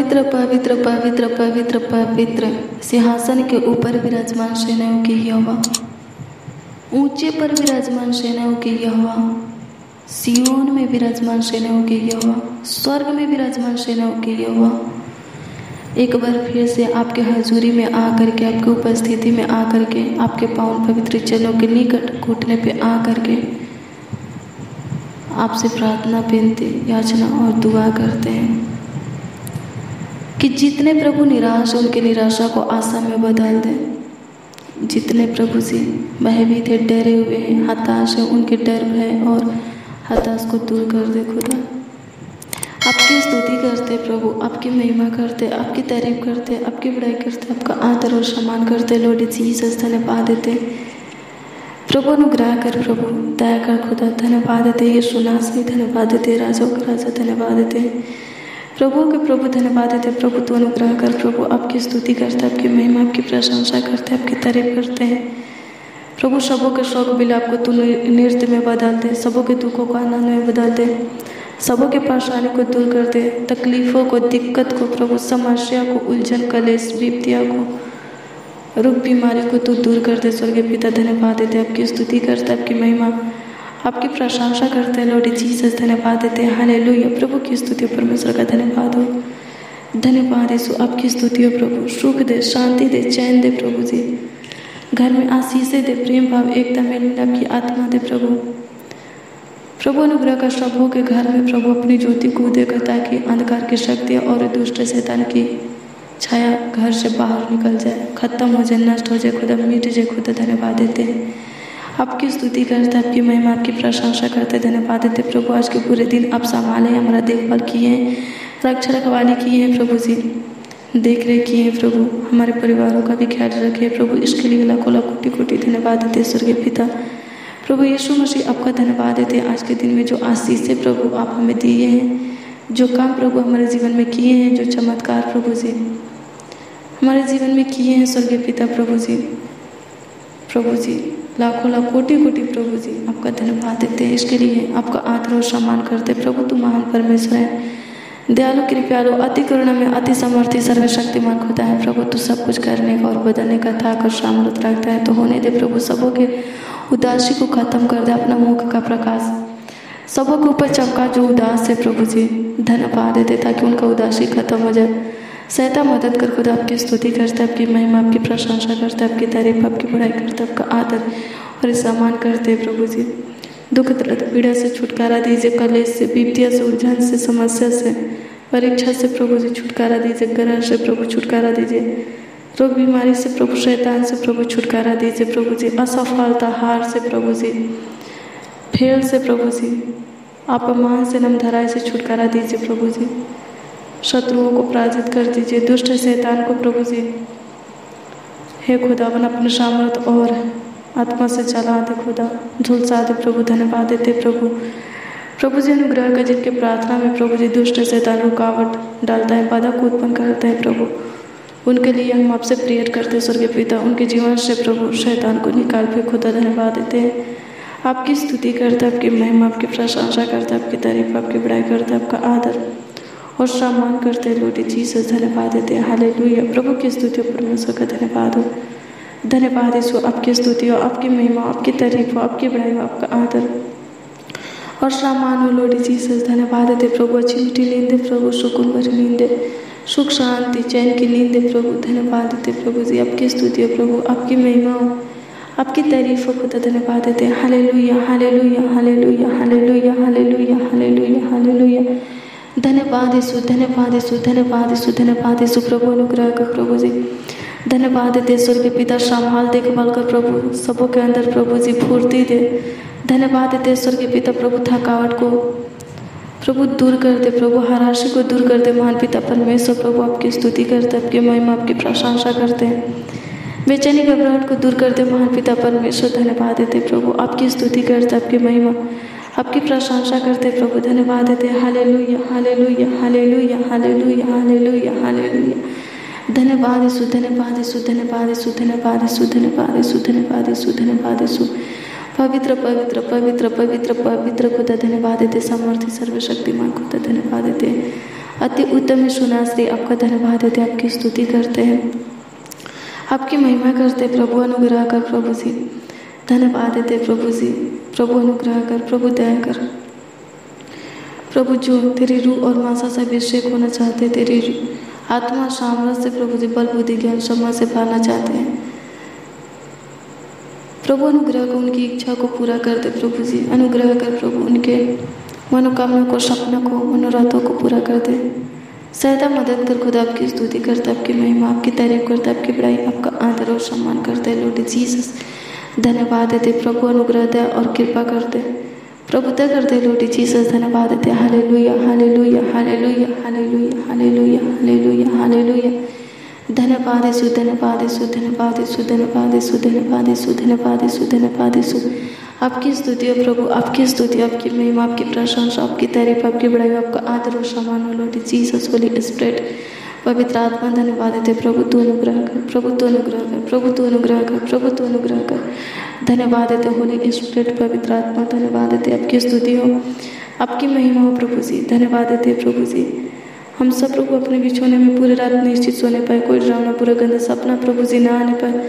पवित्र पवित्र पवित्र पवित्र पवित्र सिंहासन के ऊपर विराजमान सेनाओं की यहोवा, ऊंचे पर विराजमान सेनाओं की यहोवा, सियोन में विराजमान सेनाओं की यहोवा, स्वर्ग में विराजमान सेनाओं की यहोवा, एक बार फिर से आपके हजूरी में आकर के, आपकी उपस्थिति में आकर के, आपके पावन पवित्र चरणों के निकट घुटने पे आकर के आपसे प्रार्थना, विनती, याचना और दुआ करते हैं कि जितने प्रभु निराश उनकी निराशा को आशा में बदल दें। जितने प्रभु जी भयभीत थे, डरे हुए हैं, हताश हैं, उनके डर भय और हताश को दूर कर दे खुदा। आपकी स्तुति करते प्रभु, आपकी महिमा करते, आपकी तारीफ करते, आपकी बड़ाई करते, आपका आदर और सम्मान करते। लॉर्ड जीसस धन्यवाद देते प्रभु, अनुग्रह कर प्रभु, दया कर खुदा, धन्यवाद देते। यीशु नासरी धन्यवाद देते, राजाओं के राजा धन्यवाद देते प्रभु के प्रभु, धन्यवाद देते प्रभु। तू अनुग्रह कर प्रभु, आपकी स्तुति करते, आपकी महिमा, आपकी प्रशंसा करते, आपकी तारीफ करते हैं प्रभु। सबों के शौक बिलाप को तू नृत्य में बदल दे, सबों के दुखों को आनंद में बदल दे, सबों के परेशानी को दूर कर दे, तकलीफ़ों को, दिक्कत को प्रभु, समस्या को, उलझन, कलेश, विपत्तियों को, रोग बीमारी को तू दूर कर दे। स्वर्गीय पिता धन्यवाद देते, आपकी स्तुति करते, आपकी महिमा, आपकी प्रशंसा करते हैं लॉर्ड जीसस, धन्यवाद देते हैं। हालेलुया प्रभु की स्तुति हो, परमेश्वर का धन्यवाद हो, धन्यवाद यीशु, आपकी स्तुति हो प्रभु। सुख दे, शांति दे, चैन दे प्रभु जी, घर में आशीषें दे, प्रेम भाव, एकता में मिलाप की आत्मा दे प्रभु। प्रभु अनुग्रह का सबों के घर में प्रभु अपनी ज्योति को देकर, ताकि अंधकार की शक्तियाँ और दुष्ट शैतान की छाया घर से बाहर निकल जाए, खत्म हो जाए, नष्ट हो जाए खुदा, मिट जाए खुदा। धन्यवाद देते हैं, आपकी स्तुति करते, आपकी महिमा, आपकी प्रशंसा करते, धन्यवाद देते प्रभु। आज के पूरे दिन आप संभाले, हमारा देखभाल किए हैं, रक्षा रखवाली किए हैं प्रभु जी, देख रेख किए हैं प्रभु, हमारे परिवारों का भी ख्याल रखे प्रभु। इसके लिए लाखों लाख कोटि कोटि धन्यवाद देते स्वर्गीय पिता प्रभु। यीशु मसीह आपका धन्यवाद देते हैं आज के दिन में जो आशीष से प्रभु आप हमें दिए हैं, जो काम प्रभु हमारे जीवन में किए हैं, जो चमत्कार प्रभु जी हमारे जीवन में किए हैं स्वर्गीय पिता प्रभु जी। प्रभु जी लाखों लाख कोटि कोटि प्रभु जी आपका धन्यवाद देते हैं, इसके लिए आपका आदर और सम्मान करते। प्रभु तू महान परमेश्वर है, दयालु, कृपालु, अति करुणा में अति समर्थी, सर्वशक्तिमान खुदा है प्रभु। तू सब कुछ करने का और बदलने का ताकत और सामर्थ रखता है, तो होने दे प्रभु। सबों के उदासी को खत्म कर दे, अपना मुख का प्रकाश सबों के ऊपर चमका जो उदास है प्रभु जी, धन्यवाद देते ताकि उनका उदासी खत्म हो जाए। सहायता मदद कर खुदा, आपकी स्तुति करते, आपकी महिमा, आपकी प्रशंसा करते, आपकी तारीफ, आपकी बुराई करते, आपका आदर और सम्मान करते प्रभु जी। दुख दर्द पीड़ा से छुटकारा दीजिए, कलेश से, विपत्तियों से, उलझन से, समस्या से, परीक्षा से प्रभु जी छुटकारा दीजिए, ग्रह से प्रभु छुटकारा दीजिए, रोग बीमारी से प्रभु, शैतान से प्रभु छुटकारा दीजिए प्रभु जी, असफलता, हार से प्रभु जी, फेल से प्रभु जी, अपमान से, नामधराई से छुटकारा दीजिए प्रभु जी। शत्रुओं को पराजित कर दीजिए, दुष्ट शैतान को प्रभु जी हे खुदावन अपने सामर्थ और आत्मा से चला दे खुदा, झुलसा दे प्रभु। धन्यवाद देते प्रभु। प्रभु जी अनुग्रह का जिनके प्रार्थना में प्रभु जी दुष्ट शैतान रुकावट डालता है, बाधा को उत्पन्न करता है प्रभु, उनके लिए हम आपसे प्रेयर करते स्वर्गीय पिता, उनके जीवन से प्रभु शैतान को निकाल पे खुदा। धन्यवाद देते हैं, आपकी स्तुति करते, आपकी महिमा, आपकी प्रशंसा करते, आपकी तारीफ, आपकी बड़ाई करते, आपका आदर और सम्मान करते लॉर्ड जीसस। धन्यवाद देते हैं, हालेलुया प्रभु की स्तुति हो, परमेश्वर का धन्यवाद हो, धन्यवाद यीशु, आपकी स्तुति हो, आपकी महिमा, आपकी तारीफ हो, आपकी बड़ाई हो, आपका आदर और सम्मान हो लॉर्ड जीसस। धन्यवाद देते प्रभु, अच्छी मीठी नींद दे प्रभु, सुकून भरी नींद दे, सुख शांति चैन की नींद दे प्रभु। धन्यवाद देते प्रभु जी, आपकी स्तुति हो प्रभु, आपकी महिमा हो, आपकी तारीफ हो खुदा। धन्यवाद देते हैं, hallelujah hallelujah hallelujah hallelujah hallelujah hallelujah hallelujah. धन्यवाद यीशु, धन्यवाद यीशु, धन्यवाद यीशु, धन्यवाद यीशु प्रभु। अनुग्रह कर प्रभु जी, धन्यवाद देते स्वर्गीय पिता, संभाल देखभाल कर प्रभु, सबों के अंदर प्रभु जी फूर्ति दे। धन्यवाद देते स्वर्गीय पिता प्रभु, थकावट को प्रभु दूर कर दे प्रभु, हराशी को दूर कर दे महान पिता परमेश्वर प्रभु। आपकी स्तुति करते, आपकी महिमा, आपकी प्रशंसा करते हैं, बेचैनी घबराहट को दूर कर दे महान पिता परमेश्वर। धन्यवाद देते प्रभु, आपकी स्तुति करते, आपकी महिमा, आपकी प्रशंसा करते प्रभु। धन्यवाद देते, hallelujah hallelujah hallelujah hallelujah hallelujah hallelujah. धन्यवाद यीशु, धन्यवाद यीशु, धन्यवाद यीशु, धन्यवाद यीशु, धन्यवाद यीशु, धन्यवाद यीशु, धन्यवाद यीशु। पवित्र पवित्र पवित्र पवित्र पवित्र खुदा धन्यवाद देते, सामर्थ्य सर्वशक्तिमान खुदा धन्यवाद देते। अति उत्तम सुनाश्री आपका धन्यवाद देते, आपकी स्तुति करते हैं, आपकी महिमा करते प्रभु। अनुग्रह कर प्रभु जी, धन्यवाद देते प्रभु जी। प्रभु अनुग्रह कर, प्रभु दया कर प्रभु। जो तेरी रूह और मांसा से अभिषेक होना चाहते, तेरी आत्मा सामर्थ्य से प्रभु जी बल बुद्धि ज्ञान समझ से पाना चाहते हैं प्रभु। अनुग्रह को उनकी इच्छा को पूरा कर दे प्रभु जी। अनुग्रह कर प्रभु, उनके मनोकामना को, सपना को, मनोरथों को पूरा कर दे। सहायता मदद कर खुदा। आपकी स्तुति करता, आपकी महिमा, आपकी तारीफ करता, आपकी बड़ाई, आपका आदर और सम्मान करते लॉर्ड जीसस। धन्यवाद देते प्रभु। अनुग्रह दे और कृपा करते प्रभुता करते लॉर्ड जीसस। धन्यवाद देते। Hallelujah hallelujah hallelujah hallelujah hallelujah hallelujah hallelujah. धन्यवाद यीशु, धन्यवाद यीशु, धन्यवाद यीशु, धन्यवाद यीशु, धन्यवाद यीशु, धन्यवाद यीशु, धन्यवाद यीशु। आपकी स्तुति हो प्रभु, आपकी स्तुति, आपकी महिमा, आपकी प्रशंसा, आपकी तारीफ, आपकी बड़ाई, आपका आदर और सम्मान हो लॉर्ड जीसस। होली स्पिरिट, पवित्र आत्मा, धन्यवाद देते प्रभु। तू अनुग्रह कर प्रभु, तू अनुग्रह कर प्रभु, तू अनुग्रह कर प्रभु, तू अनुग्रह कर। धन्यवाद देते होली स्पिरिट, पवित्र आत्मा, धन्यवाद देते। आपकी स्तुति हो, आपकी महिमा हो प्रभु जी। धन्यवाद देते प्रभु जी। हम सब प्रभु अपने बिछोने में पूरी रात निश्चित सोने पाए, कोई डरावना पूरा गंदा सपना प्रभु जी ना आने पाए।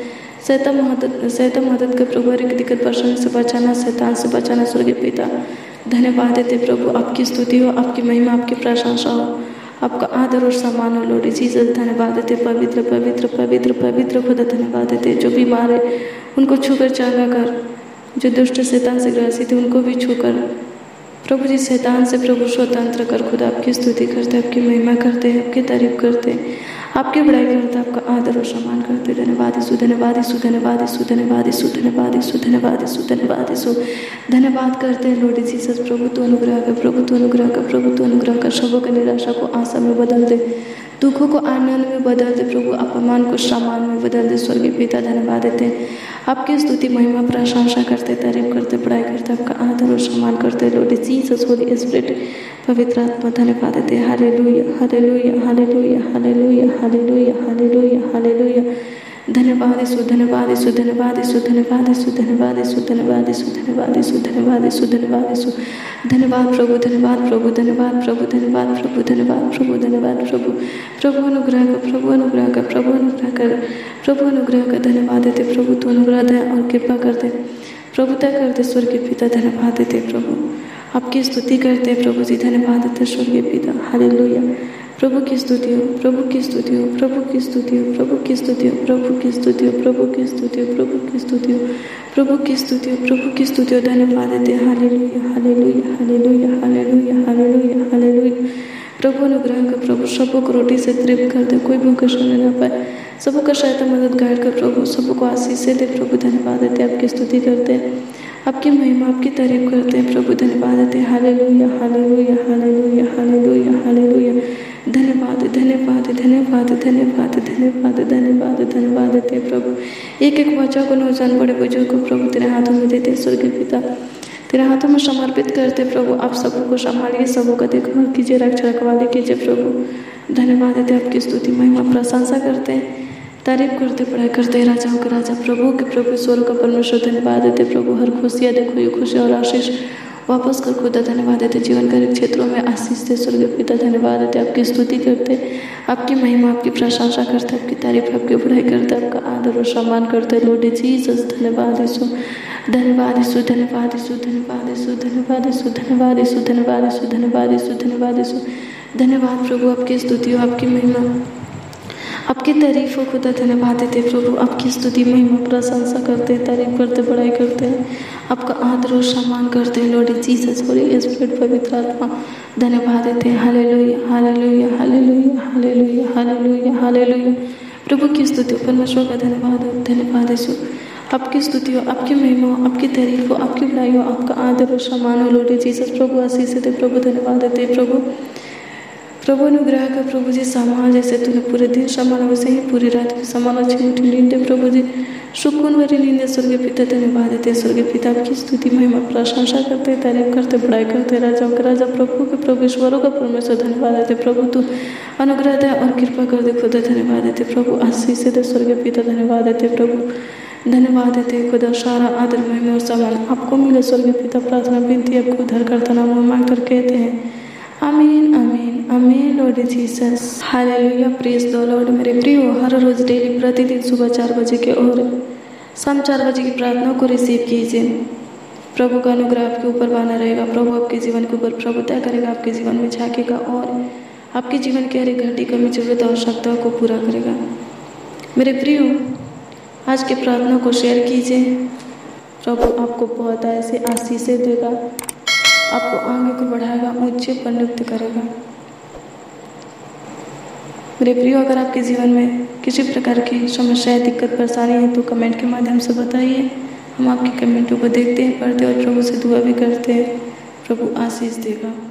शैतान मदद कर प्रभु, हर एक दिक्कत परेशानी से बचाना, शैतान से बचाना स्वर्गीय पिता। धन्यवाद देते प्रभु। आपकी स्तुति हो, आपकी महिमा, आपकी प्रशंसा हो, आपका आदर और सम्मान हो लॉर्ड जीसस। धन्यवाद देते पवित्र पवित्र पवित्र पवित्र खुदा। धन्यवाद देते। जो बीमार है उनको छूकर चंगा कर, जो दुष्ट शैतान से ग्रसित है उनको भी छूकर प्रभु जी शैतान से प्रभु स्वतंत्र कर खुदा। आपकी स्तुति करते, आपकी महिमा करते हैं, आपकी तारीफ करते हैं, आपकी बड़ाई करते, आपका आदर और सम्मान करते। धन्यवाद यीशु, धन्यवाद यीशु, धन्यवाद यीशु, धन्यवाद यीशु, धन्यवाद यीशु, धन्यवाद यीशु, धन्यवाद यीशु। धन्यवाद करते हैं लॉर्ड जीसस। प्रभु तू अनुग्रह कर प्रभु, तू अनुग्रह कर प्रभु, तू अनुग्रह कर। सबों की निराशा को आशा में बदल दे, दुखों को आनंद में बदल दे प्रभु, अपमान को सम्मान में बदल दे स्वर्गीय पिता। धन्यवाद देते हैं, आपकी स्तुति महिमा प्रशंसा करते, तारीफ करते, पढ़ाई करते, आपका आदर और सम्मान करते लॉर्ड जीसस। होली स्पिरिट, पवित्र आत्मा, धन्यवाद देते। Hallelujah hallelujah hallelujah hallelujah hallelujah hallelujah hallelujah. धन्यवाद यीशु, धन्यवाद यीशु, धन्यवाद यीशु, धन्यवाद यीशु, धन्यवाद यीशु, धन्यवाद यीशु, धन्यवाद यीशु, धन्यवाद यीशु, धन्यवाद यीशु। धन्यवाद प्रभु, धन्यवाद प्रभु, धन्यवाद प्रभु, धन्यवाद प्रभु, धन्यवाद प्रभु, धन्यवाद प्रभु। प्रभु अनुग्रह कर प्रभु, अनुग्रह कर प्रभु, अनुग्रह कर प्रभु, अनुग्रह कर। धन्यवाद देते प्रभु। तू अनुग्रह दे और कृपा करते प्रभुता करते स्वर्गीय पिता। धन्यवाद देते प्रभु। आपकी स्तुति करते प्रभु जी। धन्यवाद देते स्वर्गीय पिता। हालेलुया। प्रभु की स्तुति हो, प्रभु की स्तुति हो, प्रभु की स्तुति हो, प्रभु की स्तुति हो, प्रभु की स्तुति हो, प्रभु की स्तुति हो, प्रभु की स्तुति हो, प्रभु की स्तुति हो, प्रभु की स्तुति हो। धन्यवाद देते। Hallelujah hallelujah hallelujah hallelujah hallelujah hallelujah. प्रभु अनुग्रह कर प्रभु, सबों को रोटी से तृप्त कर दे, कोई भूखा सोने ना पाए। सबों का सहायता मदद गाइड कर प्रभु, सबों को आशीष दे प्रभु। धन्यवाद देते, आपकी स्तुति करते हैं, आपकी महिमा, आपकी तारीफ करते हैं प्रभु। धन्यवाद देते। Hallelujah hallelujah hallelujah hallelujah hallelujah. धन्यवाद धन्यवाद धन्यवाद धन्यवाद धन्यवाद धन्यवाद धन्यवाद देते प्रभु। एक एक बच्चा को, नौजवान बड़े बुजुर्ग को प्रभु तेरे हाथों में देते स्वर्गीय पिता। तेरे हाथों में समर्पित करते प्रभु। आप सबों को संभालिए, सबों का देखभाल कीजिए, रखवाली कीजिए प्रभु। धन्यवाद देते, आपकी स्तुति महिमा प्रशंसा करते हैं, तारीफ करते, पढ़ाई करते। राजाओं के राजा, प्रभु के प्रभु, स्वर्ग का परमेश्वर। धन्यवाद देते प्रभु। हर खुशियाँ देखो, ये खुशी और आशीष वापस कर खुदा। धन्यवाद देते, जीवन के क्षेत्रों में आशीष दे स्वर्गीय पिता। धन्यवाद देते, आपकी स्तुति करते, आपकी महिमा, आपकी प्रशंसा करते, आपकी तारीफ, आपकी पढ़ाई करते, आपका आदर और सम्मान करते लॉर्ड जीसस। धन्यवाद यीशु, धन्यवाद यीशु, धन्यवाद यीशु, धन्यवाद यीशु, धन्यवाद यीशु, धन्यवाद यीशु, धन्यवाद यीशु, धन्यवाद यीशु, धन्यवाद यीशु। धन्यवाद प्रभु, आपकी स्तुति हो, आपकी महिमा, आपकी तारीफ हो खुदा। धन्यवाद देते प्रभु। आपकी स्तुति महिमा प्रशंसा करते, तारीफ करते, बड़ाई करते हैं, आपका आदर और सम्मान करते हैं लॉर्ड जीसस। होली स्पिरिट, पवित्र आत्मा, धन्यवाद देते हैं। Hallelujah hallelujah hallelujah hallelujah hallelujah hallelujah. प्रभु की स्तुति हो, परमेश्वर का धन्यवाद हो। धन्यवाद यीशु, आपकी स्तुति हो, आपकी महिमा हो, आपकी तारीफ हो, आपकी बड़ाई हो, आपका आदर और सम्मान हो लॉर्ड जीसस। प्रभु आशीष देते प्रभु। धन्यवाद देते प्रभु। प्रभु अनुग्रह कर प्रभु जी। संभाल, जैसे तूने पूरे दिन संभाला वैसे ही पूरी रात की संभाल। अच्छी मीठी नींद दे प्रभु जी, सुकून भरी नींद स्वर्गीय पिता। धन्यवाद देते स्वर्गीय पिता। आपकी स्तुति महिमा प्रशंसा करते, तारीफ करते, बड़ाई करते। राजाओं के राजा, प्रभु के प्रभु, ईश्वरों का परमेश्वर। धन्यवाद देते प्रभु। तू अनुग्रह दे और कृपा कर दे खुदा। धन्यवाद देते प्रभु। आशीष दे स्वर्गीय पिता। धन्यवाद देते प्रभु। धन्यवाद देते खुदा। सारा आदर महिमा और सम्मान आपको मिले स्वर्गीय पिता। प्रार्थना विनती आपको उद्धार करता नाम मांग कर कहते हैं आमीन आमीन आमीन Lord Jesus. Hallelujah, praise the Lord. मेरे प्रियो, हर रोज़ डेली प्रतिदिन सुबह 4 बजे के और शाम 4 बजे की प्रार्थना को रिसीव कीजिए। प्रभु का अनुग्रह आपके ऊपर बना रहेगा। प्रभु आपके जीवन के ऊपर प्रभुता करेगा, आपके जीवन में झांकेगा और आपके जीवन की हर एक घटी कमी जरूरत आवश्यकताओं को पूरा करेगा। मेरे प्रियो, आज के प्रार्थना को शेयर कीजिए। प्रभु आपको बहुत ऐसे आशीषें देगा, आपको आगे को बढ़ाएगा, ऊंचे पर नियुक्त करेगा। मेरे प्रियो, अगर आपके जीवन में किसी प्रकार की समस्या, दिक्कत, परेशानी है तो कमेंट के माध्यम से बताइए। हम आपके कमेंटों को देखते हैं, पढ़ते हैं और प्रभु से दुआ भी करते हैं। प्रभु आशीष देगा।